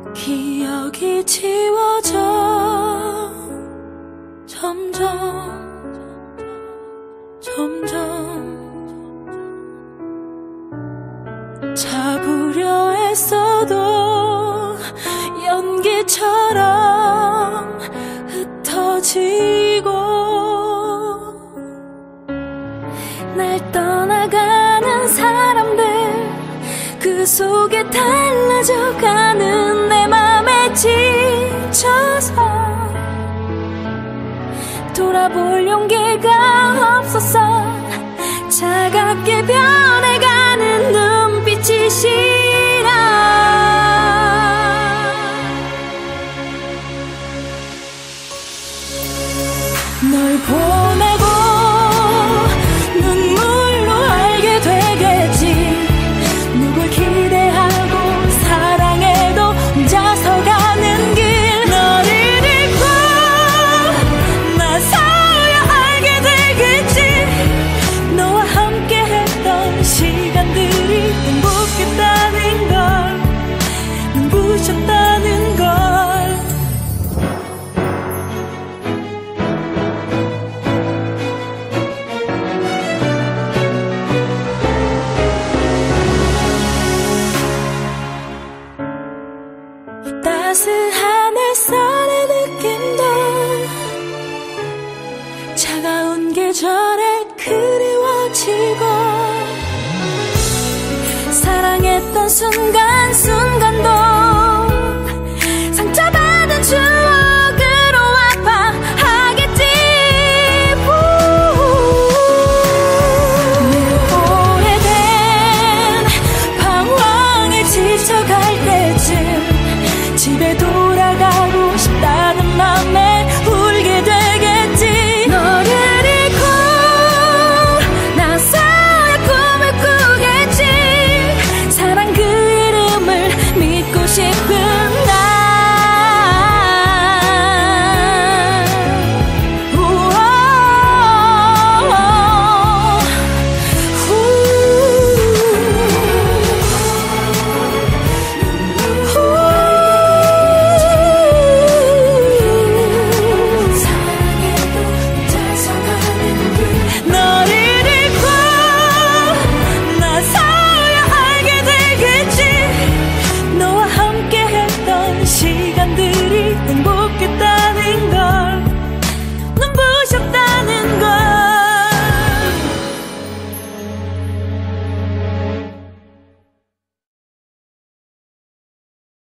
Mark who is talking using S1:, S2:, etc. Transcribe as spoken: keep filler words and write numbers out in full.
S1: 기억이 지워져 점점 점점 잡으려 애써도 연기처럼 흩어지고 날 떠나가는 사람들 그 속에 달라져가는 내 맘에 지쳐서 돌아볼 용기가 없었어. 차갑게 변해가는 눈빛이 싫어. 널 보내고 눈물로 알게 되겠지. 누굴 기대하고 사랑해도 혼자서 가는 길. 너를 잃고 나서야 알게 되겠지. 너와 함께 했던 시간들이 행복했다는 걸, 눈부셨다는 걸. 따스한 햇살의 느낌도 차가운 계절에 그리워지고 사랑했던 순간 속